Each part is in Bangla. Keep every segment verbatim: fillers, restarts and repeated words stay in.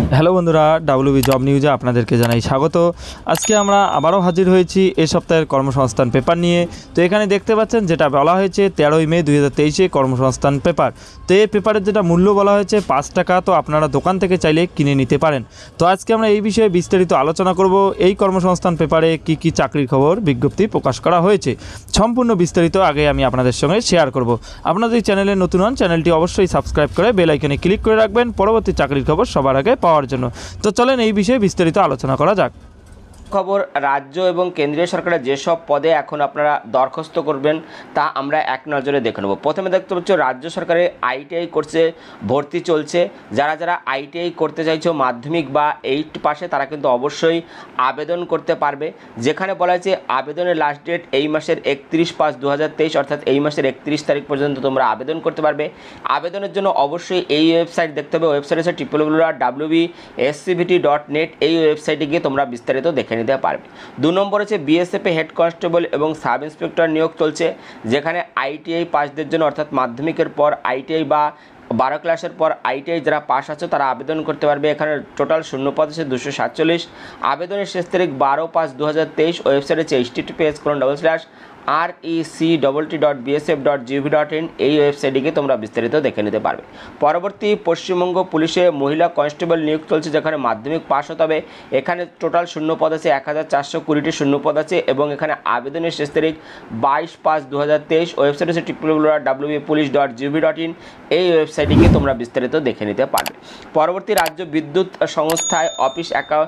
হ্যালো বন্ধুরা, ডাব্লিউবি জব নিউজে আপনাদেরকে জানাই স্বাগত। আজকে আমরা আবারও হাজির হয়েছি এ সপ্তাহের কর্মসংস্থান পেপার নিয়ে। তো এখানে দেখতে পাচ্ছেন যেটা বলা হয়েছে তেরোই মে দুই হাজার তেইশে কর্মসংস্থান পেপার। তো এই পেপারের যেটা মূল্য বলা হয়েছে পাঁচ টাকা। তো আপনারা দোকান থেকে চাইলে কিনে নিতে পারেন। তো আজকে আমরা এই বিষয়ে বিস্তারিত আলোচনা করব। এই কর্মসংস্থান পেপারে কি কি চাকরির খবর বিজ্ঞপ্তি প্রকাশ করা হয়েছে, সম্পূর্ণ বিস্তারিত আগে আমি আপনাদের সঙ্গে শেয়ার করব। আপনাদের এই চ্যানেলে নতুন হন, চ্যানেলটি অবশ্যই সাবস্ক্রাইব করে বেল আইকনে ক্লিক করে রাখবেন পরবর্তী চাকরির খবর সবার আগে পাওয়ার জন্য। তো চলেন এই বিষয়ে বিস্তারিত আলোচনা করা যাক। খবর, রাজ্য এবং কেন্দ্রীয় সরকারের যেসব পদে এখন আপনারা দরখাস্ত করবেন তা আমরা এক নজরে দেখে নেব। প্রথমে দেখতে পাচ্ছ রাজ্য সরকারের আইটিআই কোর্সে ভর্তি চলছে। যারা যারা আইটিআই করতে চাইছো মাধ্যমিক বা এইট পাশে তারা কিন্তু অবশ্যই আবেদন করতে পারবে। যেখানে বলা হয়েছে আবেদনের লাস্ট ডেট এই মাসের একত্রিশ পাঁচ দু হাজার তেইশ অর্থাৎ এই মাসের একত্রিশ তারিখ পর্যন্ত তোমরা আবেদন করতে পারবে। আবেদনের জন্য অবশ্যই এই ওয়েবসাইট দেখতে হবে। ওয়েবসাইট হচ্ছে triple W dot WB SCVT dot net. এই ওয়েবসাইটে গিয়ে তোমরা বিস্তারিত দেখে নিতে পারবে। দু নম্বর হচ্ছে বিএসএফে হেড কনস্টেবল এবং সাব ইন্সপেক্টর নিয়োগ চলছে। যেখানে আইটিআই পাসদের জন্য অর্থাৎ মাধ্যমিকের পর আইটিআই বা বারো ক্লাসের পর আইটিআই যারা পাস আছে তারা আবেদন করতে পারবে। এখানে টোটাল শূন্যপদ আছে দুশো সাতচল্লিশ। আবেদনের শেষ তারিখ বারো পাঁচ দু হাজার তেইশ। ওয়েবসাইট হচ্ছে H T T P S colon double slash R E C double T dot BSF dot GOV dot in. এই ওয়েবসাইটটিকে তোমরা বিস্তারিত দেখে নিতে পারবে। পরবর্তী পশ্চিমবঙ্গ পুলিশে মহিলা কনস্টেবল নিয়োগ চলছে। যেখানে মাধ্যমিক পাস হতে হবে। এখানে টোটাল শূন্যপদ আছে এক হাজার চারশো কুড়িটি শূন্যপদ আছে এবং এখানে আবেদনের শেষ তারিখ বাইশ পাঁচ দু হাজার তেইশ। ওয়েবসাইট হচ্ছে triple W dot WB police dot GOV dot in. এই ওয়েবসাইটটিকে তোমরা বিস্তারিত দেখে নিতে পারবে। পরবর্তী রাজ্য বিদ্যুৎ সংস্থায় office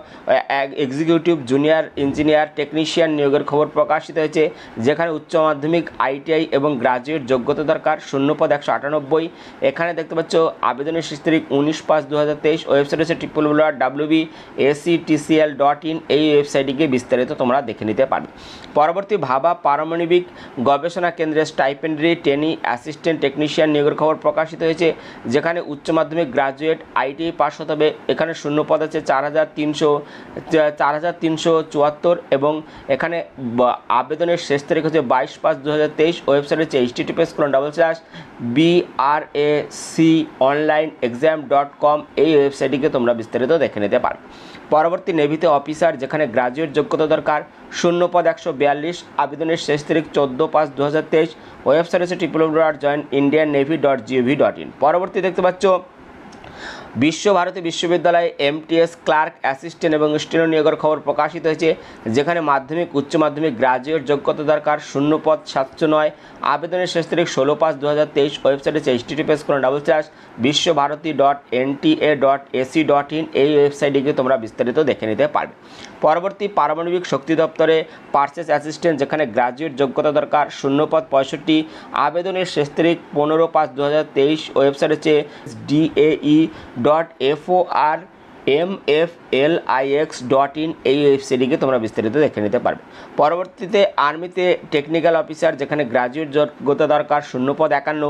executive junior engineer technician নিয়োগের খবর প্রকাশিত হয়েছে। যেখানে উচ্চ মাধ্যমিক আইটিআই এবং গ্রাজুয়েট যোগ্যতা দরকার। শূন্যপদ একশো আটানব্বই। এখানে দেখতে পাচ্ছ আবেদনের শেষ তারিখ উনিশ পাঁচ দু হাজার তেইশ। ওয়েবসাইট হচ্ছে triple W dot WB SETCL dot in. এই ওয়েবসাইটটিকে বিস্তারিত তোমরা দেখে নিতে পারবে। পরবর্তী ভাবা পারমাণবিক গবেষণা কেন্দ্রের স্টাইপেন্ডারি ট্রেনি অ্যাসিস্ট্যান্ট টেকনিশিয়ান নিয়োগের খবর প্রকাশিত হয়েছে। যেখানে উচ্চ মাধ্যমিক গ্রাজুয়েট আইটিআই পাস হতে হবে। এখানে শূন্যপদ আছে চার হাজার তিনশো চার হাজার তিনশো চুয়াত্তর এবং এখানে আবেদনের শেষ তারিখ হচ্ছে বাইশ পাঁচ দু হাজার তেইশ। ওয়েবসাইট হচ্ছে H T T P S colon double slash B R A C online exam dot com. এই ওয়েবসাইটটিকে তোমরা বিস্তারিত দেখে নিতে পারবে। পরবর্তী নেভিতে অফিসার, যেখানে গ্রাজুয়েট যোগ্যতা দরকার। শূন্যপদ একশো বিয়াল্লিশ। আবেদনের শেষ তারিখ চোদ্দো পাঁচ দু হাজার তেইশ। ওয়েবসাইট হচ্ছে triple W dot join Indian navy dot GOV dot in. পরবর্তী দেখতে পাচ্ছ বিশ্বভারতী বিশ্ববিদ্যালয়ে এমটিএস ক্লার্ক অ্যাসিস্ট্যান্ট এবং স্টেনো নিয়োগের খবর প্রকাশিত হয়েছে। যেখানে মাধ্যমিক উচ্চ মাধ্যমিক গ্রাজুয়েট যোগ্যতা দরকার। শূন্যপদ সাতশো নয়। আবেদনের শেষ তারিখ ষোলো পাঁচ দু হাজার তেইশ। ওয়েবসাইট হচ্ছে H T T P S colon double slash Visva Bharati dot N T A dot AC dot in. এই ওয়েবসাইটটিকে তোমরা বিস্তারিত দেখে নিতে পারবে। পরবর্তী পারমাণবিক শক্তি দপ্তরে পারচেস অ্যাসিস্ট্যান্ট, যেখানে গ্রাজুয়েট যোগ্যতা দরকার। শূন্যপদ পঁয়ষট্টি। আবেদনের শেষ তারিখ পনেরো পাঁচ দু হাজার তেইশ। ওয়েবসাইট হচ্ছে DAE dot F O R M F L I X dot in. এই ওয়েবসাইটটিকে তোমরা বিস্তারিত দেখে নিতে পারবে। পরবর্তীতে আর্মিতে টেকনিক্যাল অফিসার, যেখানে গ্রাজুয়েট যোগ্যতা দরকার। শূন্যপদ একান্ন।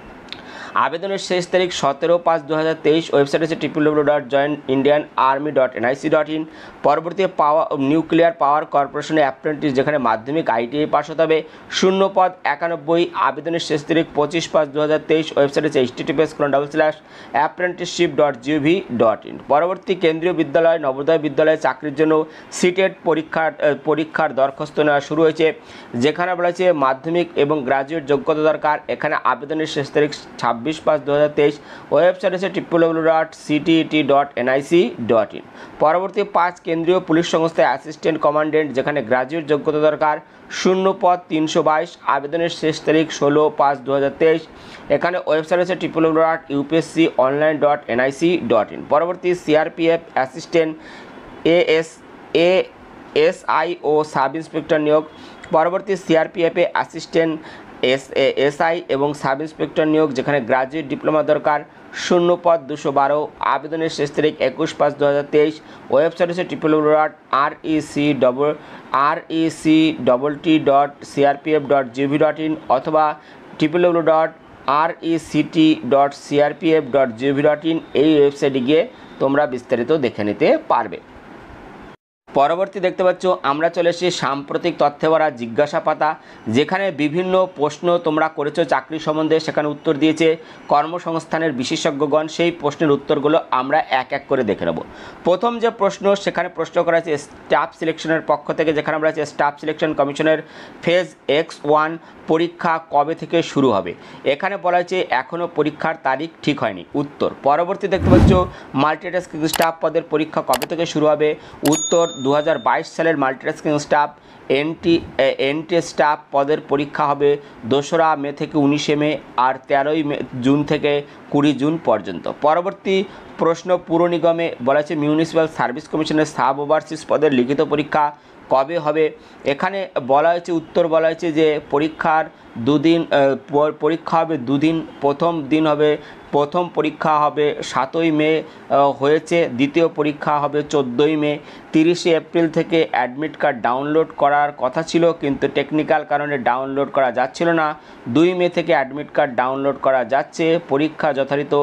আবেদনের শেষ তারিখ সতেরো পাঁচ দু হাজার তেইশ। ওয়েবসাইট হচ্ছে triple W dot join Indian army dot NIC dot in. পরবর্তী পাওয়ার নিউক্লিয়ার পাওয়ার কর্পোরেশনের অ্যাপ্রেন্টিস, যেখানে মাধ্যমিক আইটিআই পাস হতে হবে। শূন্যপদ একানব্বই। আবেদনের শেষ তারিখ পঁচিশ পাঁচ দু হাজার তেইশ। ওয়েবসাইট হচ্ছে H T T P S colon double slash apprenticeship dot GOV dot in. পরবর্তী কেন্দ্রীয় বিদ্যালয় নবোদয় বিদ্যালয়ে চাকরির জন্য সিটেট পরীক্ষার পরীক্ষার দরখাস্ত নেওয়া শুরু হয়েছে। যেখানে বলা হয়েছে মাধ্যমিক এবং গ্রাজুয়েট যোগ্যতা দরকার। এখানে আবেদনের শেষ তারিখ ছাব্বিশ পাঁচ দু হাজার তেইশ। ওয়েবসাইট হচ্ছে triple W dot CTET dot NIC dot in. পরবর্তী পাঁচ কেন্দ্রীয় পুলিশ সংস্থায় অ্যাসিস্ট্যান্ট কমান্ডেন্ট, যেখানে গ্রাজুয়েট যোগ্যতা দরকার। শূন্যপদ তিনশো বাইশ। আবেদনের শেষ তারিখ ষোলো পাঁচ দু হাজার তেইশ। এখানে ওয়েবসাইট হচ্ছে triple W dot UPSC online dot NIC dot in. পরবর্তী CRPF assistant A S A S I O sub inspector নিয়োগ। পরবর্তী সিআরপিএফে অ্যাসিস্ট্যান্ট এস এসআই এবং সাব ইন্সপেক্টর নিয়োগ, যেখানে গ্রাজুয়েট ডিপ্লোমা দরকার। শূন্যপদ দুশো বারো। আবেদনের শেষ তারিখ একুশ পাঁচ দু হাজার তেইশ। ওয়েবসাইট হচ্ছে triple W dot R E C double R E C double T dot CRPF dot GOV dot in অথবা triple W dot R E C T dot CRPF dot GOV dot in. এই ওয়েবসাইটে গিয়ে তোমরা বিস্তারিত দেখে নিতে পারবে। পরবর্তী দেখতে পাচ্ছ আমরা চলে এসেছি সাম্প্রতিক তথ্যে ভরা জিজ্ঞাসা পাতা, যেখানে বিভিন্ন প্রশ্ন তোমরা করেছো চাকরি সম্বন্ধে, সেখানে উত্তর দিয়েছে কর্মসংস্থানের বিশেষজ্ঞগণ। সেই প্রশ্নের উত্তরগুলো আমরা এক এক করে দেখে নেব। প্রথম যে প্রশ্ন, সেখানে প্রশ্ন করা হয়েছে স্টাফ সিলেকশনের পক্ষ থেকে, যেখানে আমরা আছে স্টাফ সিলেকশন কমিশনের ফেজ এক্স ওয়ান পরীক্ষা কবে থেকে শুরু হবে। এখানে বলা হয়েছে এখনও পরীক্ষার তারিখ ঠিক হয়নি। উত্তর। পরবর্তী দেখতে পাচ্ছ মাল্টিটাস্কিং স্টাফ পদের পরীক্ষা কবে থেকে শুরু হবে। উত্তর, দু হাজার বাইশ সালের multitasking staff NT NT staff পদের পরীক্ষা হবে দোসরা মে থেকে উনিশে মে, আর তেরোই মে জুন থেকে কুড়ি জুন পর্যন্ত। পরবর্তী প্রশ্ন, পুর নিগমে বলা হয়েছে মিউনিসিপ্যাল সার্ভিস কমিশনের সাব ওভারসিজ পদের লিখিত পরীক্ষা কবে হবে। এখানে বলা হয়েছে উত্তর বলা হয়েছে যে পরীক্ষার দুদিন পরীক্ষা হবে দুদিন। প্রথম দিন হবে প্রথম পরীক্ষা হবে সাতই মে হয়েছে, দ্বিতীয় পরীক্ষা হবে চোদ্দোই মে। তিরিশে এপ্রিল থেকে অ্যাডমিট কার্ড ডাউনলোড করার কথা ছিল, কিন্তু টেকনিক্যাল কারণে ডাউনলোড করা যাচ্ছিল না। দুই মে থেকে অ্যাডমিট কার্ড ডাউনলোড করা যাচ্ছে। পরীক্ষা যথারীত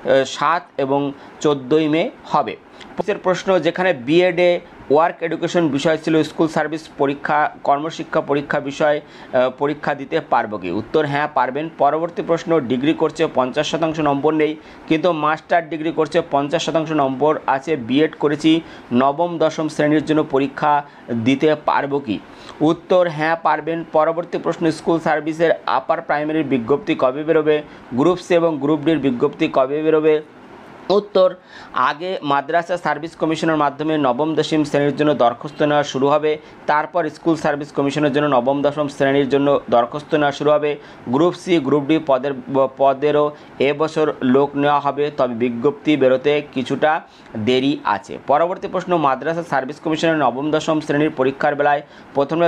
সাত এবং চোদ্দোই মে হবে। পরের প্রশ্ন, যেখানে বিএডে ওয়ার্ক এডুকেশন বিষয় ছিল স্কুল সার্ভিস পরীক্ষা কর্মশিক্ষা পরীক্ষা বিষয় পরীক্ষা দিতে পারবো কি। উত্তর, হ্যাঁ পারবেন। পরবর্তী প্রশ্ন, ডিগ্রি করছে পঞ্চাশ শতাংশ নম্বর নেই, কিন্তু মাস্টার ডিগ্রি করছে পঞ্চাশ শতাংশ নম্বর আছে, বিএড করেছি নবম দশম শ্রেণীর জন্য পরীক্ষা দিতে পারবো কি। উত্তর, হ্যাঁ পারবেন। পরবর্তী প্রশ্ন, স্কুল সার্ভিসের আপার প্রাইমারির বিজ্ঞপ্তি কবে বেরোবে। গ্রুপ সি এবং গ্রুপ ডির বিজ্ঞপ্তি কবে বেরোবে। উত্তর, আগে মাদ্রাসা সার্ভিস কমিশনের মাধ্যমে নবম দশম শ্রেণীর জন্য দরখাস্ত নেওয়া শুরু হবে, তারপর স্কুল সার্ভিস কমিশনের জন্য নবম দশম শ্রেণীর জন্য দরখাস্ত নেওয়া শুরু হবে। গ্রুপ সি গ্রুপ ডি পদের পদেরও এবছর লোক নেওয়া হবে, তবে বিজ্ঞপ্তি বেরোতে কিছুটা দেরি আছে। পরবর্তী প্রশ্ন, মাদ্রাসা সার্ভিস কমিশনের নবম দশম শ্রেণীর পরীক্ষার বেলায় প্রথমে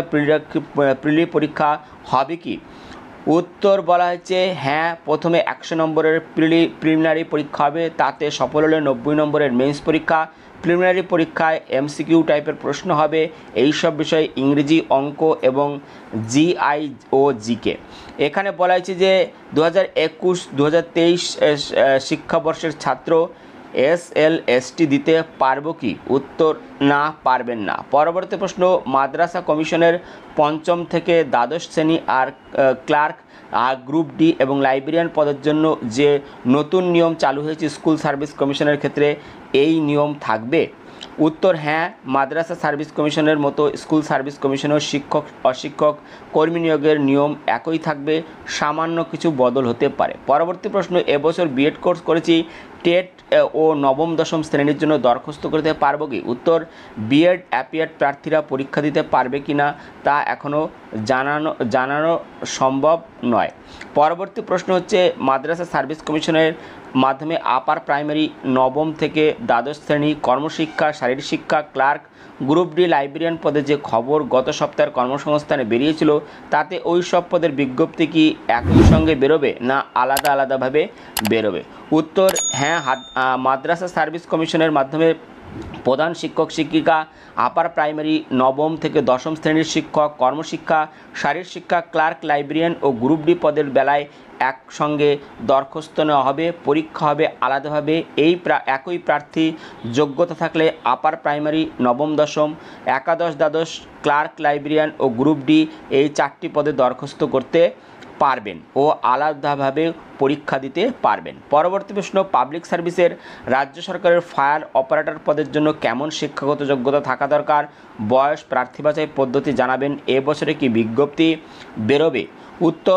প্রিলি পরীক্ষা হবে কি। উত্তর বলা হয়েছে হ্যাঁ, প্রথমে একশো নম্বরের প্রিলি প্রিলিমিনারি পরীক্ষা হবে, তাতে সফল হলে নব্বই নম্বরের মেন্স পরীক্ষা। প্রিলিমিনারি পরীক্ষায় এমসিকিউ টাইপের প্রশ্ন হবে, এই সব বিষয়ে ইংরেজি, অঙ্ক এবং জিআই ও জিকে। এখানে বলা হয়েছে যে দু হাজার একুশ দু হাজার তেইশ শিক্ষাবর্ষের ছাত্র এস এল এস টি দিতে পারবো কি। উত্তর, না পারবেন না। পরবর্তী প্রশ্ন, মাদ্রাসা কমিশনের পঞ্চম থেকে দ্বাদশ শ্রেণী আর ক্লার্ক আর গ্রুপ ডি এবং লাইব্রেরিয়ান পদের জন্য যে নতুন নিয়ম চালু হয়েছে স্কুল সার্ভিস কমিশনের ক্ষেত্রে, এই নিয়ম থাকবে। উত্তর, হ্যাঁ, মাদ্রাসা সার্ভিস কমিশনের মতো স্কুল সার্ভিস কমিশনের শিক্ষক অশিক্ষক কর্মী নিয়োগের নিয়ম একই থাকবে, সামান্য কিছু বদল হতে পারে। পরবর্তী প্রশ্ন, এবছর বিএড কোর্স করেছি, টেট ও নবম দশম শ্রেণীর জন্য দরখাস্ত করতে পারবো কি। উত্তর, বিএড অ্যাপিয়ার্ড প্রার্থীরা পরীক্ষা দিতে পারবে কি না তা এখনও জানানো জানানো সম্ভব নয়। পরবর্তী প্রশ্ন হচ্ছে, মাদ্রাসা সার্ভিস কমিশনের মাধ্যমে আপার প্রাইমারি নবম থেকে দ্বাদশ শ্রেণী কর্মশিক্ষা শারীরিক শিক্ষা ক্লার্ক গ্রুপ ডি লাইব্রেরিয়ান পদে যে খবর গত সপ্তাহের কর্মসংস্থানে বেরিয়েছিল, তাতে ওই সব পদের বিজ্ঞপ্তি কি একই সঙ্গে বেরোবে না আলাদা আলাদাভাবে বেরোবে। উত্তর, হ্যাঁ, মাদ্রাসা সার্ভিস কমিশনের মাধ্যমে প্রধান শিক্ষক শিক্ষিকা আপার প্রাইমারি নবম থেকে দশম শ্রেণীর শিক্ষক কর্মশিক্ষা শারীরিক শিক্ষা ক্লার্ক লাইব্রেরিয়ান ও গ্রুপ ডি পদের বেলায় একসঙ্গে দরখাস্ত নেওয়া হবে, পরীক্ষা হবে আলাদাভাবে। এই একই প্রার্থী যোগ্যতা থাকলে আপার প্রাইমারি নবম দশম একাদশ দ্বাদশ ক্লার্ক লাইব্রেরিয়ান ও গ্রুপ ডি এই চারটি পদে দরখাস্ত করতে পারবেন ও আলাদাভাবে পরীক্ষা দিতে পারবেন। পরবর্তী প্রশ্ন, পাবলিক সার্ভিসের রাজ্য সরকারের ফায়ার অপারেটর পদের জন্য কেমন শিক্ষাগত যোগ্যতা থাকা দরকার। বয়স, প্রার্থী বাছাই পদ্ধতি জানাবেন। এবছরে কি বিজ্ঞপ্তি বেরোবে। উত্তর,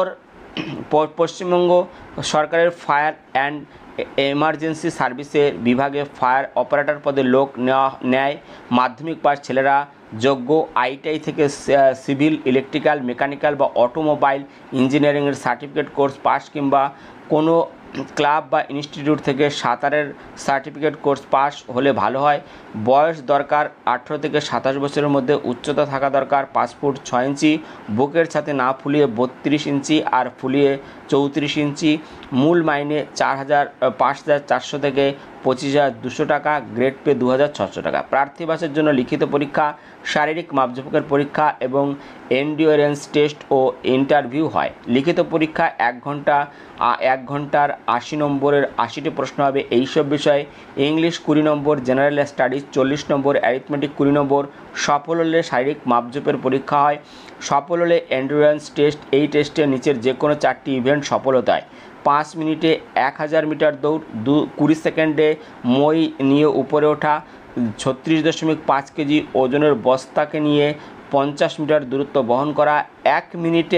পশ্চিমবঙ্গ সরকারের ফায়ার অ্যান্ড এমার্জেন্সি সার্ভিসের বিভাগে ফায়ার অপারেটর পদে লোক নেওয়া নেয় মাধ্যমিক পাস ছেলেরা যোগ্য আইটিআই থেকে সিভিল ইলেকট্রিক্যাল মেকানিক্যাল বা অটোমোবাইল ইঞ্জিনিয়ারিংয়ের সার্টিফিকেট কোর্স পাস কিংবা কোনো ক্লাব বা ইনস্টিটিউট থেকে সাঁতারের সার্টিফিকেট কোর্স পাস হলে ভালো হয়। বয়স দরকার আঠেরো থেকে সাতাশ বছরের মধ্যে। উচ্চতা থাকা দরকার পাঁচ ফুট ছয় ইঞ্চি, বুকের সাথে না ফুলিয়ে বত্রিশ ইঞ্চি আর ফুলিয়ে চৌত্রিশ ইঞ্চি। মূল মাইনে চার হাজার পাঁচ হাজার চারশো থেকে পঁচিশ হাজার দুশো টাকা, গ্রেড পে দু হাজার ছশো টাকা। প্রার্থীবাসের জন্য লিখিত পরীক্ষা, শারীরিক মাপজোকের পরীক্ষা এবং এন্ডিওরেন্স টেস্ট ও ইন্টারভিউ হয়। লিখিত পরীক্ষা এক ঘন্টা এক ঘন্টার আশি নম্বরের আশিটি প্রশ্ন হবে এইসব বিষয়ে। ইংলিশ কুড়ি নম্বর, জেনারেল স্টাডিজ চল্লিশ নম্বর, অ্যারিথমেটিক কুড়ি নম্বর। সফল হলে শারীরিক মাপজোপের পরীক্ষা হয়। সফল হলে এন্ডুরেন্স টেস্ট। এই টেস্টে নিচের যে কোনো চারটি ইভেন্ট সফল হতে হয়। পাঁচ মিনিটে এক হাজার মিটার দৌড়, দু কুড়ি সেকেন্ডে মই নিয়ে উপরে ওঠা, ছত্রিশ দশমিক পাঁচ কেজি ওজনের বস্তাকে নিয়ে পঞ্চাশ মিটার দূরত্ব বহন করা, এক মিনিটে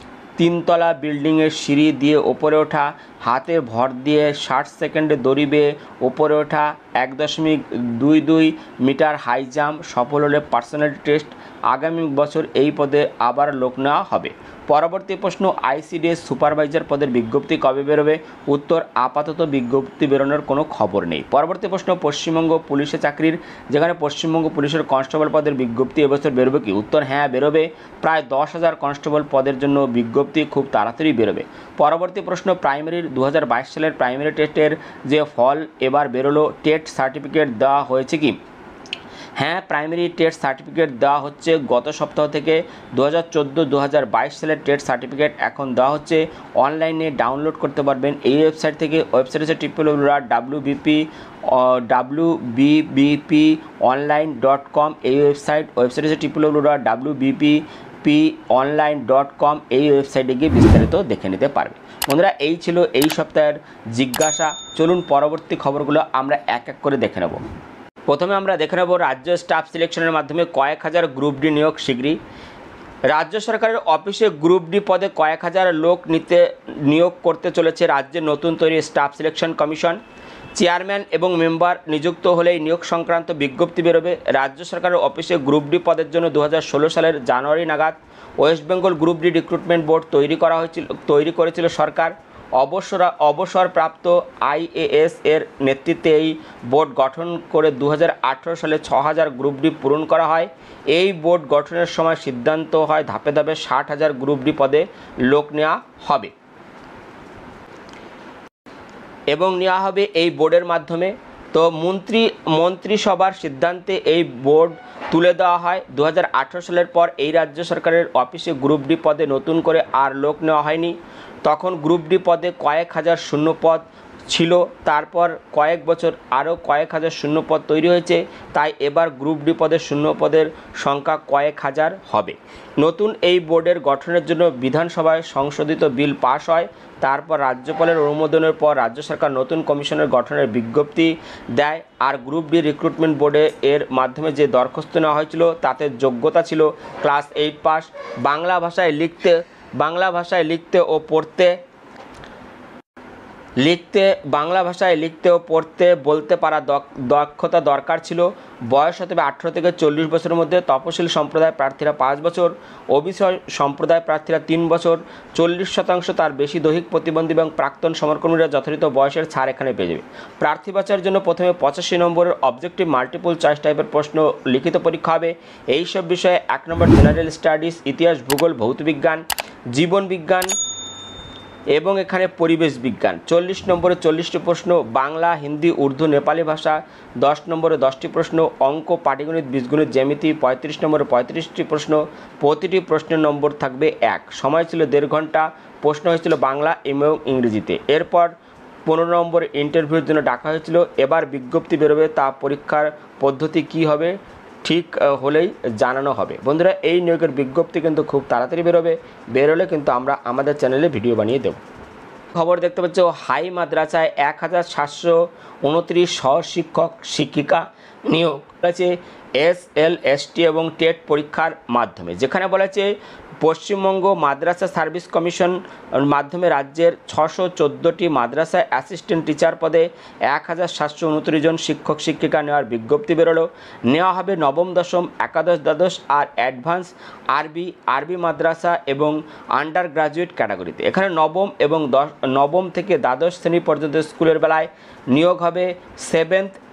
তিনতলা বিল্ডিংয়ের সিঁড়ি দিয়ে ওপরে ওঠা, হাতে ভর দিয়ে ষাট সেকেন্ডে দড়ি বেয়ে ওপরে ওঠা, এক দশমিক দুই দুই মিটার হাই জাম্প। সফল হলে পার্সোনালিটি টেস্ট। আগামী বছর এই পদে আবার লোক নেওয়া হবে। পরবর্তী প্রশ্ন, আইসিডিএস সুপারভাইজার পদের বিজ্ঞপ্তি কবে বেরোবে? উত্তর, আপাতত বিজ্ঞপ্তি বেরোনোর কোনো খবর নেই। পরবর্তী প্রশ্ন, পশ্চিমবঙ্গ পুলিশে চাকরির, যেখানে পশ্চিমবঙ্গ পুলিশের কনস্টেবল পদের বিজ্ঞপ্তি এবছর বেরোবে কি? উত্তর, হ্যাঁ বেরোবে। প্রায় দশ হাজার কনস্টেবল পদের জন্য বিজ্ঞপ্তি খুব তাড়াতাড়ি বেরোবে। পরবর্তী প্রশ্ন, প্রাইমারির দু হাজার বাইশ সালের প্রাইমারি টেস্টের যে ফল এবার বেরোলো, টেট সার্টিফিকেট দেওয়া হয়েছে কি? হ্যাঁ, প্রাইমারি টেট সার্টিফিকেট দেওয়া হচ্ছে গত সপ্তাহ থেকে। দু হাজার চোদ্দো দু হাজার বাইশ সালের টেট সার্টিফিকেট এখন দেওয়া হচ্ছে। অনলাইনে ডাউনলোড করতে পারবেন এই ওয়েবসাইট থেকে। ওয়েবসাইট হচ্ছে triple W W BP W BBP online dot com. এই ওয়েবসাইট ওয়েবসাইট হচ্ছে triple W W BP P online dot com. এই ওয়েবসাইটে গিয়ে বিস্তারিত দেখে নিতে পারবে। বন্ধুরা, এই ছিল এই সপ্তাহের জিজ্ঞাসা। চলুন পরবর্তী খবরগুলো আমরা এক এক করে দেখে নেব। প্রথমে আমরা দেখে নেব রাজ্য স্টাফ সিলেকশনের মাধ্যমে কয়েক হাজার গ্রুপ ডি নিয়োগ শীঘ্রই। রাজ্য সরকারের অফিসে গ্রুপ ডি পদে কয়েক হাজার লোক নিতে নিয়োগ করতে চলেছে রাজ্যের নতুন তৈরি স্টাফ সিলেকশন কমিশন। চেয়ারম্যান এবং মেম্বার নিযুক্ত হলেই নিয়োগ সংক্রান্ত বিজ্ঞপ্তি বেরোবে। রাজ্য সরকারের অফিসে গ্রুপ ডি পদের জন্য দু হাজার ষোলো সালের জানুয়ারি নাগাদ West Bengal group D recruitment board তৈরি করা হয়েছিল তৈরি করেছিল সরকার। অবসরা অবসরপ্রাপ্ত আইএএস এর নেতৃত্বে এই বোর্ড গঠন করে দু হাজার আঠেরো সালে ছ হাজার গ্রুপ ডি পূরণ করা হয়। এই বোর্ড গঠনের সময় সিদ্ধান্ত হয় ধাপে ধাপে ষাট হাজার গ্রুপ ডি পদে লোক নেওয়া হবে এবং নেওয়া হবে এই বোর্ডের মাধ্যমে। তো মন্ত্রী মন্ত্রিসভার সিদ্ধান্তে এই বোর্ড তুলে দেওয়া হয়। দু হাজার আঠেরো সালের পর এই রাজ্য সরকারের অফিসে গ্রুপ ডি পদে নতুন করে আর লোক নেওয়া হয়নি। তখন গ্রুপ ডি পদে কয়েক হাজার শূন্য পদ ছিল, তারপর কয়েক বছর আরও কয়েক হাজার শূন্য পদ তৈরি হয়েছে। তাই এবার গ্রুপ ডি পদের শূন্য পদের সংখ্যা কয়েক হাজার হবে। নতুন এই বোর্ডের গঠনের জন্য বিধানসভায় সংশোধিত বিল পাশ হয়। তারপর রাজ্যপালের অনুমোদনের পর রাজ্য সরকার নতুন কমিশনের গঠনের বিজ্ঞপ্তি দেয়। আর গ্রুপ ডি রিক্রুটমেন্ট বোর্ডে এর মাধ্যমে যে দরখাস্ত নেওয়া হয়েছিল তাতে যোগ্যতা ছিল ক্লাস এইট পাস। বাংলা ভাষায় লিখতে বাংলা ভাষায় লিখতে ও পড়তে লিখতে বাংলা ভাষায় লিখতে ও পড়তে বলতে পারা দক্ষতা দরকার ছিল। বয়স হতে হবে আঠেরো থেকে চল্লিশ বছরের মধ্যে। তপশিলি সম্প্রদায় প্রার্থীরা পাঁচ বছর, ওবিসি সম্প্রদায় প্রার্থীরা তিন বছর, চল্লিশ শতাংশ তার বেশি দৈহিক প্রতিবন্ধী এবং প্রাক্তন সমরকর্মীরা যথাযথ বয়সের ছাড় এখানে পেয়ে যাবে। প্রার্থী বাছাইয়ের জন্য প্রথমে পঁচাশি নম্বরের অবজেক্টিভ মাল্টিপল চয়েস টাইপের প্রশ্ন লিখিত পরীক্ষা হবে। এইসব বিষয়ে এক নম্বর জেনারেল স্টাডিজ, ইতিহাস, ভূগোল, ভৌতবিজ্ঞান, জীবন বিজ্ঞান এবং এখানে পরিবেশ বিজ্ঞান। চল্লিশ নম্বরে চল্লিশটি প্রশ্ন, বাংলা, হিন্দি, উর্দু, নেপালি ভাষা। দশ নম্বরে দশটি প্রশ্ন, অঙ্ক, পাটিগণিত, বীজগণিত, জ্যামিতি। পঁয়ত্রিশ নম্বরে পঁয়ত্রিশটি প্রশ্ন, প্রতিটি প্রশ্নের নম্বর থাকবে এক। সময় ছিল দেড় ঘন্টা। প্রশ্ন হয়েছিল বাংলা এবং ইংরেজিতে। এরপর পনেরো নম্বর ইন্টারভিউর জন্য ডাকা হয়েছিল। এবার বিজ্ঞপ্তি বেরোবে, তা পরীক্ষার পদ্ধতি কী হবে ঠিক হলেই জানানো হবে। বন্ধুরা, এই নিয়োগের বিজ্ঞপ্তি কিন্তু খুব তাড়াতাড়ি বেরোবে। বেরোলে কিন্তু আমরা আমাদের চ্যানেলে ভিডিও বানিয়ে দেব। খবর দেখতে পাচ্ছ, হাই মাদ্রাসায় এক হাজার সাতশো উনত্রিশ সহ শিক্ষক শিক্ষিকা নিয়োগ আছে এস এল এস টি এবং টেট পরীক্ষার মাধ্যমে। যেখানে বলা আছে পশ্চিমবঙ্গ মাদ্রাসা সার্ভিস কমিশন মাধ্যমে রাজ্যের ছশো চোদ্দোটি মাদ্রাসায় অ্যাসিস্ট্যান্ট টিচার পদে এক হাজার সাতশো উনত্রিশ জন শিক্ষক শিক্ষিকা নেওয়ার বিজ্ঞপ্তি বেরোলো। নেওয়া হবে নবম, দশম, একাদশ, দ্বাদশ আর অ্যাডভান্স আরবি আরবি মাদ্রাসা এবং আন্ডার গ্রাজুয়েট ক্যাটাগরিতে। এখানে নবম এবং দশ নবম থেকে দ্বাদশ শ্রেণী পর্যন্ত স্কুলের বেলায় নিয়োগ হবে। Seventh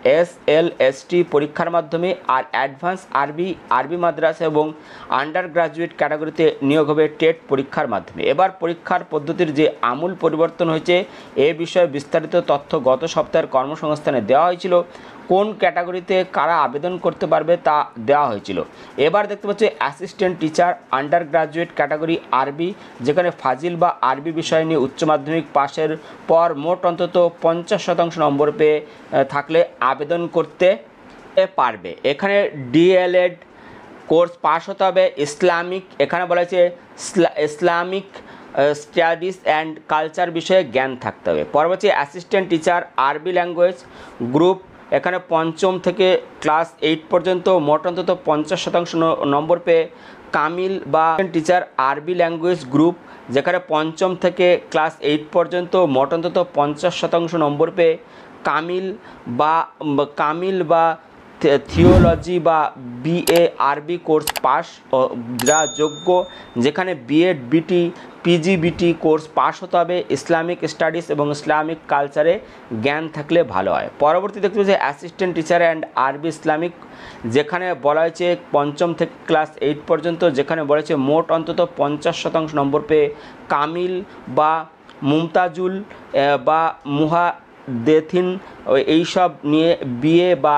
S L S T পরীক্ষার মাধ্যমে, আর অ্যাডভান্স আরবি আরবি মাদ্রাসা এবং আন্ডার গ্রাজুয়েট ক্যাটাগরিতে নিয়োগ হবে টেট পরীক্ষার মাধ্যমে। এবার পরীক্ষার পদ্ধতির যে আমূল পরিবর্তন হয়েছে এ বিষয়ে বিস্তারিত তথ্য গত সপ্তাহের কর্মসংস্থানে দেওয়া হয়েছিল। কোন ক্যাটাগরিতে কারা আবেদন করতে পারবে তা দেওয়া হয়েছিল। এবার দেখতে পাচ্ছি assistant teacher under graduate category আরবি, যেখানে ফাজিল বা আরবি বিষয় নিয়ে উচ্চ মাধ্যমিক পাশের পর মোট অন্তত পঞ্চাশ শতাংশ নম্বর পেয়ে থাকলে আবেদন করতে পারবে। এখানে ডিএলএড কোর্স পাস হতে হবে। ইসলামিক, এখানে বলা হয়েছে ইসলামিক স্টাডিজ অ্যান্ড কালচার বিষয়ে জ্ঞান থাকতে হবে। পরবর্তী অ্যাসিস্ট্যান্ট টিচার আরবি ল্যাঙ্গুয়েজ গ্রুপ, এখানে পঞ্চম থেকে ক্লাস এইট পর্যন্ত মোট অন্তত পঞ্চাশ শতাংশ নম্বর পেয়ে কামিল বা টিচার আরবি ল্যাঙ্গুয়েজ গ্রুপ, যেখানে পঞ্চম থেকে ক্লাস এইট পর্যন্ত মোট অন্তত পঞ্চাশ শতাংশ নম্বর পেয়ে কামিল বা কামিল বা থিওলজি বা বিএ আরবি কোর্স পাস যা যোগ্য, যেখানে বিএড বিটি পিজিবিটি কোর্স পাস হতে হবে। ইসলামিক স্টাডিজ এবং ইসলামিক কালচারে জ্ঞান থাকলে ভালো হয়। পরবর্তী দেখতে পাচ্ছি অ্যাসিস্ট্যান্ট টিচার অ্যান্ড আরবি ইসলামিক, যেখানে বলা হয়েছে পঞ্চম থেকে ক্লাস এইট পর্যন্ত, যেখানে বলা হয়েছে মোট অন্তত পঞ্চাশ শতাংশ নম্বর পেয়ে কামিল বা মুমতাজুল বা মুহা দেথিন এইসব নিয়ে বিএ বা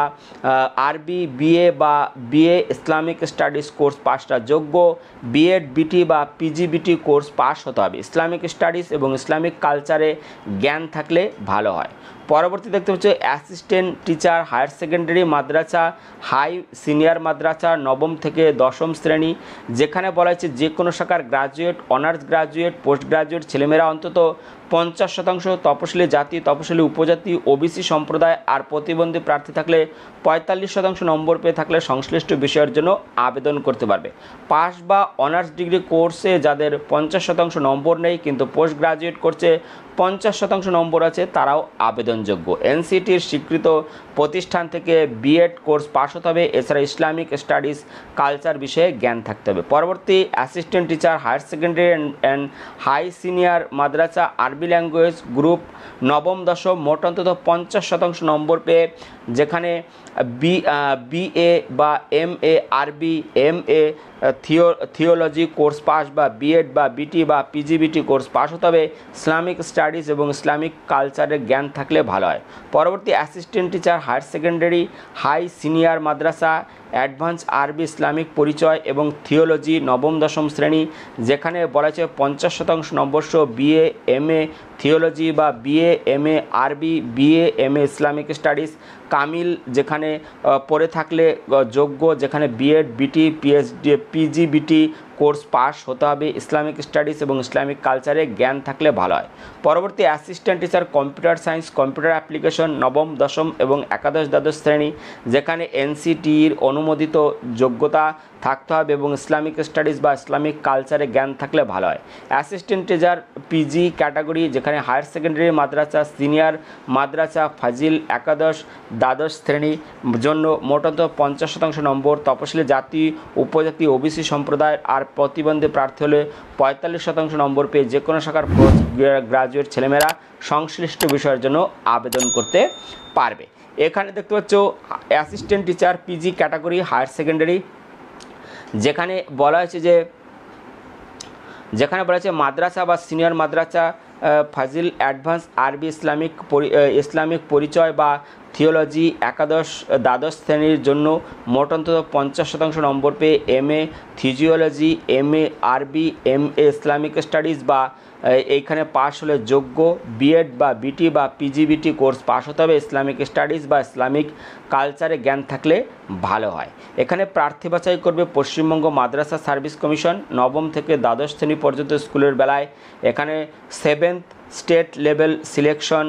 আরবি বিএ বা বিএ ইসলামিক স্টাডিজ কোর্স পাসটা যোগ্য। বিএড বিটি বা পিজিবিটি কোর্স পাস হতে হবে। ইসলামিক স্টাডিজ এবং ইসলামিক কালচারে জ্ঞান থাকলে ভালো হয়। পরবর্তী দেখতে পাচ্ছি অ্যাসিস্ট্যান্ট টিচার হায়ার সেকেন্ডারি মাদ্রাসা হাই সিনিয়র মাদ্রাসা নবম থেকে দশম শ্রেণী, যেখানে বলা হয়েছে যে কোনো শাখার graduate, honours graduate, post graduate ছেলেমেয়েরা অন্তত পঞ্চাশ শতাংশ, তপশিলি জাতি, তপশিলি উপজাতি, ওবিসি সম্প্রদায় আর প্রতিবন্ধী প্রার্থী থাকলে পঁয়তাল্লিশ শতাংশ নম্বর পেয়ে থাকলে সংশ্লিষ্ট বিষয়ের জন্য আবেদন করতে পারবে। পাস বা অনার্স ডিগ্রি কোর্সে যাদের পঞ্চাশ শতাংশ নম্বর নেই কিন্তু পোস্ট গ্রাজুয়েট কোর্সে পঞ্চাশ শতাংশ নম্বর আছে তারাও আবেদনযোগ্য। এনসিটির স্বীকৃত প্রতিষ্ঠান থেকে বিএড কোর্স পাস হতে হবে। এছাড়া ইসলামিক স্টাডিজ কালচার বিষয়ে জ্ঞান থাকতে হবে। পরবর্তী assistant teacher higher secondary and high senior মাদ্রাসা আরবি ল্যাঙ্গুয়েজ গ্রুপ নবম দশম মোট অন্তত পঞ্চাশ শতাংশ নম্বর পেয়ে, যেখানে বি বিএ বা এম এ আরবি, M A theo theology course pass বা বিএড বা বিটি বা পিজিবিটি কোর্স পাস হতে হবে। ইসলামিক স্টাডিজ এবং ইসলামিক কালচারের জ্ঞান থাকলে ভালো হয়। পরবর্তী assistant teacher higher secondary high senior মাদ্রাসা অ্যাডভান্স আরবি ইসলামিক পরিচয় এবং থিওলজি নবম দশম শ্রেণী, যেখানে বলা হয়েছে পঞ্চাশ শতাংশ নম্বর সহ বিএ এম এ থিওলজি বা বিএ এম এ আরবি, BA M A Islamic studies কামিল, যেখানে পড়ে থাকলে যোগ্য, যেখানে বিএড বিটি পিএইচডি পিজিবিটি কোর্স পাস হতে হবে। ইসলামিক স্টাডিজ এবং ইসলামিক কালচারে জ্ঞান থাকলে ভালো হয়। পরবর্তী assistant teacher computer science computer application নবম দশম এবং একাদশ দ্বাদশ শ্রেণী, যেখানে এনসিটির অনুমোদিত যোগ্যতা থাকতে হবে এবং ইসলামিক স্টাডিজ বা ইসলামিক কালচারে জ্ঞান থাকলে ভালো হয়। অ্যাসিস্ট্যান্ট টিচার পিজি ক্যাটাগরি, যেখানে হায়ার সেকেন্ডারি মাদ্রাসা সিনিয়র মাদ্রাসা ফাজিল একাদশ দ্বাদশ শ্রেণী জন্য মোট অন্তত পঞ্চাশ শতাংশ নম্বর, তপশিলি জাতি উপজাতি ওবিসি সম্প্রদায়ের আর প্রতিবন্ধী প্রার্থী হলে পঁয়তাল্লিশ শতাংশ নম্বর পেয়ে যে কোনো শাখার পোস্ট গ্রাজুয়েট ছেলেমেয়েরা সংশ্লিষ্ট বিষয়ের জন্য আবেদন করতে পারবে। এখানে দেখতে পাচ্ছ assistant teacher PG category higher secondary, যেখানে বলা হয়েছে যে যেখানে বলা হয়েছে মাদ্রাসা বা সিনিয়র মাদ্রাসা ফাজিল অ্যাডভান্স আরবি ইসলামিক ইসলামিক পরিচয় বা থিওলজি একাদশ দ্বাদশ শ্রেণীর জন্য মোট অন্তত পঞ্চাশ শতাংশ নম্বর পেয়ে M A theology, M A আরবি, এম এ ইসলামিক স্টাডিজ বা এইখানে পাশ হলে যোগ্য। বিএড বা বিটি বা পিজিবিটি কোর্স পাস হতে হবে। ইসলামিক স্টাডিজ বা ইসলামিক কালচারে জ্ঞান থাকলে ভালো হয়। এখানে প্রার্থী বাছাই করবে পশ্চিমবঙ্গ মাদ্রাসা সার্ভিস কমিশন নবম থেকে দ্বাদশ শ্রেণী পর্যন্ত স্কুলের বেলায়। এখানে সেভেন্থ স্টেট লেভেল সিলেকশন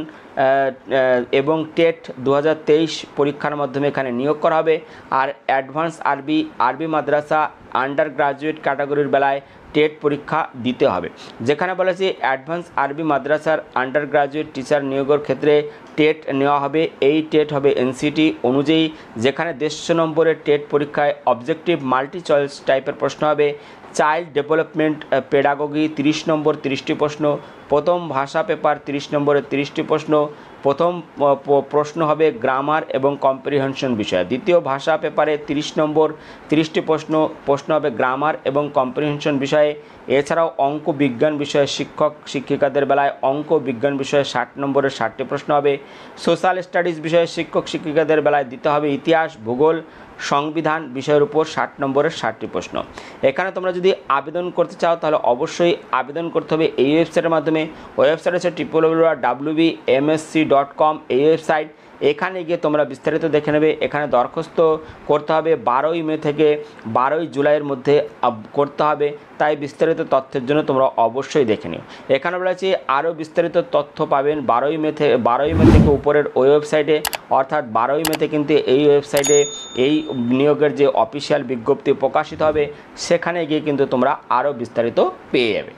এবং টেট দু হাজার তেইশ পরীক্ষার মাধ্যমে এখানে নিয়োগ করা হবে। আর অ্যাডভান্স আরবি আরবি মাদ্রাসা আন্ডার গ্রাজুয়েট ক্যাটাগরির বেলায় টেট পরীক্ষা দিতে হবে। যেখানে বলেছে অ্যাডভান্স আরবি মাদ্রাসার আন্ডার গ্রাজুয়েট টিচার নিয়োগের ক্ষেত্রে টেট নেওয়া হবে। এই টেট হবে এনসিটি অনুযায়ী, যেখানে দেড়শো নম্বরের টেট পরীক্ষায় অবজেক্টিভ মাল্টি চয়েস টাইপের প্রশ্ন হবে। চাইল্ড ডেভেলপমেন্ট পেডাগোগি তিরিশ নম্বর তিরিশটি প্রশ্ন, প্রথম ভাষা পেপার তিরিশ নম্বরের তিরিশটি প্রশ্ন, প্রথম প্রশ্ন হবে গ্রামার এবং কম্প্রিহেনশন বিষয়ে, দ্বিতীয় ভাষা পেপারে তিরিশ নম্বর তিরিশটি প্রশ্ন প্রশ্ন হবে গ্রামার এবং কম্প্রিহেনশন বিষয়ে। এছাড়াও অঙ্ক বিজ্ঞান বিষয়ে শিক্ষক শিক্ষিকাদের বেলায় অঙ্ক বিজ্ঞান বিষয়ে ষাট নম্বরের ষাটটি প্রশ্ন হবে। সোশ্যাল স্টাডিজ বিষয়ে শিক্ষক শিক্ষিকাদের বেলায় দিতে হবে ইতিহাস, ভূগোল, সংবিধান বিষয়ের উপর ষাট নম্বরের ষাটটি প্রশ্ন। এখানে তোমরা যদি আবেদন করতে চাও তাহলে অবশ্যই আবেদন করতে হবে এই ওয়েবসাইটের মাধ্যমে। ওয়েবসাইট হচ্ছে triple W W B M S C dot com এই ওয়েবসাইট। এখানে গিয়ে তোমরা বিস্তারিত দেখে নেবে। এখানে দরখাস্ত করতে হবে বারোই মে থেকে বারোই জুলাইয়ের মধ্যে করতে হবে, তাই বিস্তারিত তথ্যের জন্য তোমরা অবশ্যই দেখে নিও। এখানে বলেছি আরও বিস্তারিত তথ্য পাবেন বারোই মে থেকে বারোই মে থেকে উপরের ওই ওয়েবসাইটে, অর্থাৎ বারোই মেতে কিন্তু এই ওয়েবসাইটে এই নিয়োগের যে অফিসিয়াল বিজ্ঞপ্তি প্রকাশিত হবে সেখানে গিয়ে কিন্তু তোমরা আরও বিস্তারিত পেয়ে যাবে।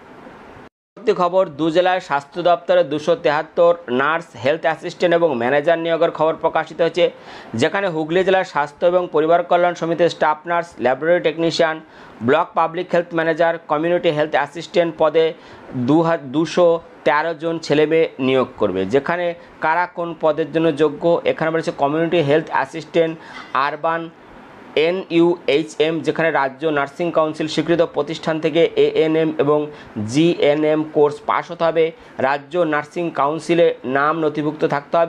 খবর, দু জেলায় স্বাস্থ্য দপ্তরে দুশো তেহাত্তর নার্স, হেলথ অ্যাসিস্ট্যান্ট এবং ম্যানেজার নিয়োগের খবর প্রকাশিত হয়েছে, যেখানে হুগলি জেলার স্বাস্থ্য এবং পরিবার কল্যাণ সমিতির staff nurse, laboratory technician, block public health manager, community health assistant পদে দু দুশো তেরো জন ছেলেমেয়ে নিয়োগ করবে। যেখানে কারা কোন পদের জন্য যোগ্য, এখানে বলেছে community health assistant urban N U H M, যেখানে রাজ্য নার্সিং কাউন্সিল স্বীকৃত প্রতিষ্ঠান থেকে এ এন এম এবং G N M course pass হতে হবে। রাজ্য নার্সিং কাউন্সিলে নাম নথিভুক্ত থাকতে হবে।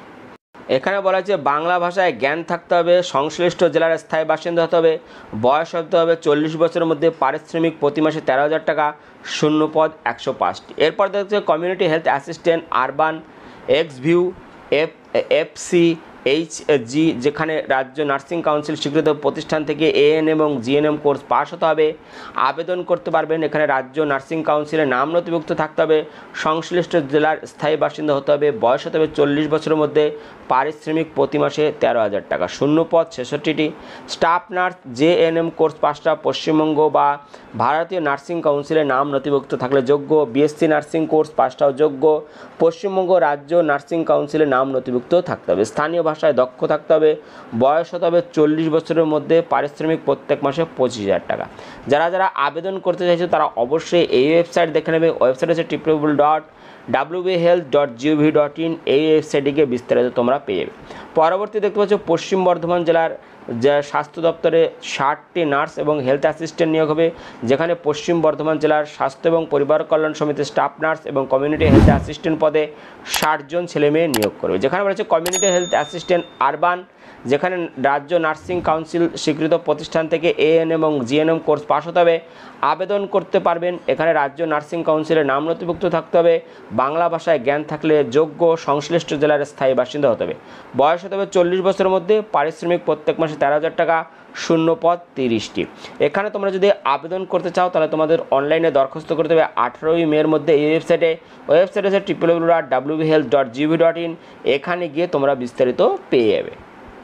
এখানে বলা হচ্ছে বাংলা ভাষায় জ্ঞান থাকতে হবে, সংশ্লিষ্ট জেলার স্থায়ী বাসিন্দা হতে হবে, বয়স হতে হবে চল্লিশ বছরের মধ্যে, পারিশ্রমিক প্রতি মাসে তেরো হাজার টাকা, শূন্য পদ একশো পাঁচটি। এরপর দেখছে community health assistant urban X view F F C H G, যেখানে রাজ্য নার্সিং কাউন্সিল স্বীকৃত প্রতিষ্ঠান থেকে A N M G N M course pass হতে হবে। আবেদন করতে পারবেন। এখানে রাজ্য নার্সিং কাউন্সিলের নাম নথিভুক্ত থাকতে হবে, সংশ্লিষ্ট জেলার স্থায়ী বাসিন্দা হতে হবে, বয়স হতে হবে চল্লিশ বছরের মধ্যে, পারিশ্রমিক প্রতি মাসে তেরো হাজার টাকা, শূন্য পদ ছেষট্টিটি। Staff nurse J N M course পাসটা পশ্চিমবঙ্গ বা ভারতীয় নার্সিং কাউন্সিলের নাম নথিভুক্ত থাকলে যোগ্য। বিএসসি নার্সিং কোর্স পাসটাও যোগ্য। পশ্চিমবঙ্গ রাজ্য নার্সিং কাউন্সিলের নাম নথিভুক্ত থাকতে হবে। স্থানীয় ভাষায় দক্ষ থাকতে হবে, বয়স হতে হবে চল্লিশ বছরের মধ্যে, পারিশ্রমিক প্রত্যেক মাসে পঁচিশ হাজার টাকা। যারা যারা আবেদন করতে চাইছে তারা অবশ্যই এই ওয়েবসাইট দেখে নেবে। ওয়েবসাইট হচ্ছে triple dot W B health dot GOV dot in. এই ওয়েবসাইটে গিয়ে বিস্তারিত তোমরা পেয়ে যাবে। পরবর্তী দেখতে পাচ্ছ পশ্চিম বর্ধমান জেলার যে স্বাস্থ্য দপ্তরে ষাটটি নার্স এবং হেলথ অ্যাসিস্ট্যান্ট নিয়োগ হবে, যেখানে পশ্চিম বর্ধমান জেলার স্বাস্থ্য এবং পরিবার কল্যাণ সমিতির স্টাফ নার্স এবং কমিউনিটি হেলথ অ্যাসিস্ট্যান্ট পদে ষাট জন ছেলেমেয়ে নিয়োগ করবে। যেখানে বলেছে কমিউনিটি হেলথ অ্যাসিস্ট্যান্ট আরবান, যেখানে রাজ্য নার্সিং কাউন্সিল স্বীকৃত প্রতিষ্ঠান থেকে A N M G N M course pass হতে হবে। আবেদন করতে পারবেন। এখানে রাজ্য নার্সিং কাউন্সিলের নাম নথিভুক্ত থাকতে হবে, বাংলা ভাষায় জ্ঞান থাকলে যোগ্য, সংশ্লিষ্ট জেলার স্থায়ী বাসিন্দা হতে হবে, বয়স হতে হবে চল্লিশ বছরের মধ্যে, পারিশ্রমিক প্রত্যেক মাসে তেরো হাজার টাকা, শূন্য পদ তিরিশটি। এখানে তোমরা যদি আবেদন করতে চাও তাহলে তোমাদের অনলাইনে দরখাস্ত করতে হবে আঠেরোই মের মধ্যে এই ওয়েবসাইটে। ওয়েবসাইট আছে triple W dot W B health dot GOV dot in. এখানে গিয়ে তোমরা বিস্তারিত পেয়ে যাবে।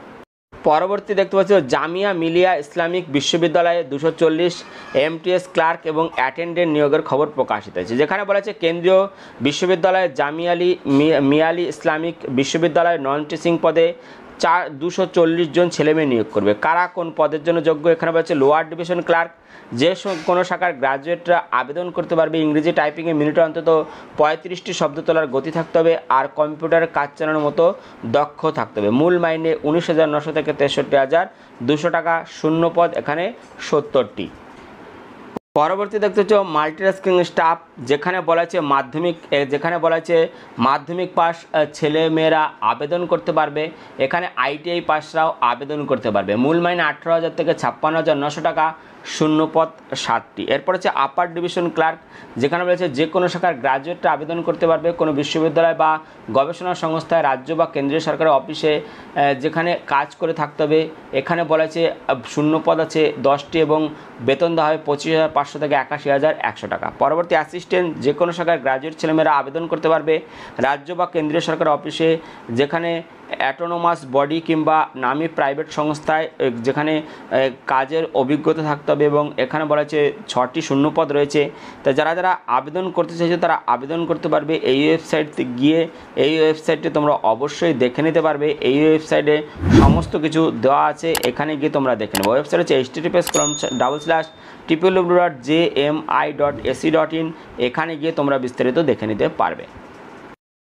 পরবর্তী দেখতে পাচ্ছ জামিয়া মিলিয়া ইসলামিক বিশ্ববিদ্যালয়ে দুশো চল্লিশ এমটিএস ক্লার্ক এবং অ্যাটেন্ডেন্ট নিয়োগের খবর প্রকাশিত হয়েছে, যেখানে বলা হচ্ছে কেন্দ্রীয় বিশ্ববিদ্যালয়ে জামিয়ালি মিয়ালি ইসলামিক বিশ্ববিদ্যালয়ে নন টিচিং পদে চার দুশো চল্লিশ জন ছেলেমেয়ে নিয়োগ করবে। কারা কোন পদের জন্য যোগ্য, এখানে বলা হচ্ছে লোয়ার ডিভিশন ক্লার্ক, যে কোনো শাখার গ্রাজুয়েটরা আবেদন করতে পারবে। ইংরেজি টাইপিংয়ে মিনিটে অন্তত পঁয়ত্রিশটি শব্দ তোলার গতি থাকতে হবে, আর কম্পিউটারের কাজ চালানোর মতো দক্ষ থাকতে হবে। মূল মাইনে উনিশ হাজার নশো থেকে তেষট্টি হাজার দুশো টাকা, শূন্য পদ এখানে সত্তরটি। পরবর্তী দেখতে হচ্ছে মাল্টিটাস্কিং স্টাফ, যেখানে বলা আছে মাধ্যমিক যেখানে বলা আছে মাধ্যমিক পাস ছেলে মেয়েরা আবেদন করতে পারবে। এখানে আইটিআই পাসরাও আবেদন করতে পারবে। মূল মাইনে আঠেরো হাজার থেকে ছাপ্পান্ন হাজার নশো টাকা, শূন্য পদ ষাটটি। এরপর হচ্ছে আপার ডিভিশন ক্লার্ক, যেখানে বলেছে যে কোনো শাখার গ্রাজুয়েটরা আবেদন করতে পারবে। কোনো বিশ্ববিদ্যালয় বা গবেষণা সংস্থায়, রাজ্য বা কেন্দ্রীয় সরকারের অফিসে যেখানে কাজ করে থাকতে হবে। এখানে বলা আছে শূন্য পদ আছে দশটি এবং বেতন দেওয়া হবে পঁচিশ হাজার পাঁচশো থেকে একাশি হাজার একশো টাকা। পরবর্তী অ্যাসিস্ট্যান্ট, যে কোনো শাখার গ্রাজুয়েট ছেলেমেয়েরা আবেদন করতে পারবে। রাজ্য বা কেন্দ্রীয় সরকারের অফিসে, যেখানে অ্যাটোনোমাস বডি কিংবা নামী প্রাইভেট সংস্থায় যেখানে কাজের অভিজ্ঞতা থাকতে হবে। এবং এখানে বলা হচ্ছে ছটি শূন্যপদ রয়েছে। তা যারা যারা আবেদন করতে চাইছে তারা আবেদন করতে পারবে এই ওয়েবসাইটে গিয়ে। এই ওয়েবসাইটে তোমরা অবশ্যই দেখে নিতে পারবে। এই ওয়েবসাইটে সমস্ত কিছু দেওয়া আছে, এখানে গিয়ে তোমরা দেখে নেবে। ওয়েবসাইট হচ্ছে H T T P S colon double slash triple W dot J M I dot AC dot in. এখানে গিয়ে তোমরা বিস্তারিত দেখে নিতে পারবে।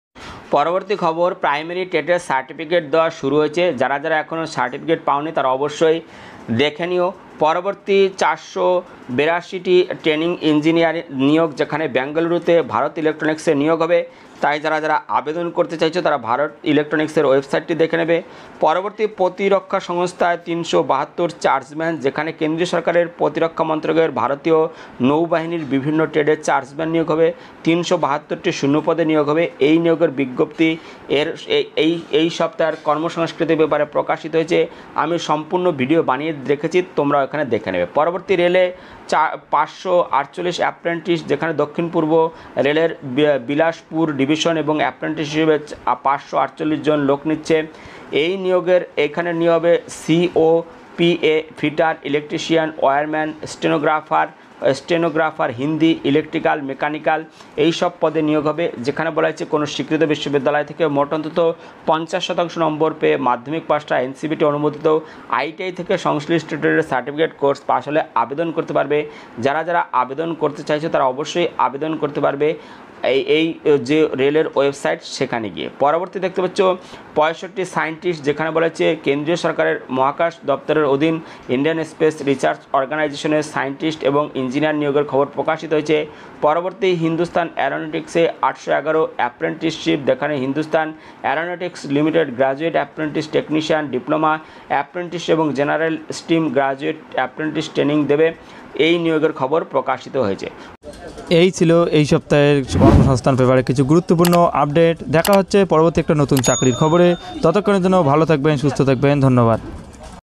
পরবর্তী খবর, প্রাইমারি টেটের সার্টিফিকেট দেওয়া শুরু হয়েছে। যারা যারা এখনও সার্টিফিকেট পাওনি তারা অবশ্যই দেখে নিও। পরবর্তী চারশো বিরাশিটি ট্রেনিং ইঞ্জিনিয়ার নিয়োগ, যেখানে বেঙ্গালুরুতে ভারত ইলেকট্রনিক্সে নিয়োগ হবে। তাই যারা যারা আবেদন করতে চাইছো তারা ভারত ইলেকট্রনিক্সের ওয়েবসাইটটি দেখে নেবে। পরবর্তী প্রতিরক্ষা সংস্থায় তিনশো বাহাত্তর চার্জম্যান, যেখানে কেন্দ্রীয় সরকারের প্রতিরক্ষা মন্ত্রকের ভারতীয় নৌবাহিনীর বিভিন্ন ট্রেডের চার্জম্যান নিয়োগ হবে। তিনশো বাহাত্তরটি শূন্যপদে নিয়োগ হবে। এই নিয়োগের বিজ্ঞপ্তি এর এই এই সপ্তাহের কর্মসংস্কৃতির ব্যাপারে প্রকাশিত হয়েছে। আমি সম্পূর্ণ ভিডিও বানিয়ে রেখেছি, তোমরা ওখানে দেখে নেবে। পরবর্তী রেলে চা পাঁচশো আটচল্লিশ অ্যাপ্রেন্টিস, যেখানে দক্ষিণ পূর্ব রেলের বিলাসপুর ডিভিশন এবং অ্যাপ্রেন্টিস হিসেবে পাঁচশো আটচল্লিশ জন লোক নিচ্ছে। এই নিয়োগের এখানে নিয়োগ হবে CO, PA, fitter, electrician, wireman, stenographer stenographer Hindi, electrical, mechanical এই সব পদে নিয়োগ হবে। যেখানে বলা হয়েছে কোনো স্বীকৃত বিশ্ববিদ্যালয় থেকে মোট অন্তত পঞ্চাশ শতাংশ নম্বর পেয়ে মাধ্যমিক পাসটা এনসিবিটি অনুমোদিত আইটিআই থেকে সংশ্লিষ্ট ট্রেডের সার্টিফিকেট কোর্স পাস হলে আবেদন করতে পারবে। যারা যারা আবেদন করতে চাইছে তারা অবশ্যই আবেদন করতে পারবে এই এই যে রেলের ওয়েবসাইট সেখানে গিয়ে। পরবর্তী দেখতে পাচ্ছ পঁয়ষট্টি সায়েন্টিস্ট, যেখানে বলা হচ্ছে কেন্দ্রীয় সরকারের মহাকাশ দপ্তরের অধীন ইন্ডিয়ান স্পেস রিসার্চ অর্গানাইজেশনের সায়েন্টিস্ট এবং ইঞ্জিনিয়ার নিয়োগের খবর প্রকাশিত হয়েছে। পরবর্তী হিন্দুস্তান অ্যারোনটিক্সে আটশো এগারো অ্যাপ্রেন্টিসশিপ, যেখানে Hindustan aeronautics limited graduate apprentice technician, diploma apprentice এবং general stream graduate apprentice training দেবে। এই নিয়োগের খবর প্রকাশিত হয়েছে। এই ছিল এই সপ্তাহের কর্মসংস্থান পেপারে কিছু গুরুত্বপূর্ণ আপডেট। দেখা হচ্ছে পরবর্তী একটা নতুন চাকরির খবরে। ততক্ষণের জন্য ভালো থাকবেন, সুস্থ থাকবেন, ধন্যবাদ।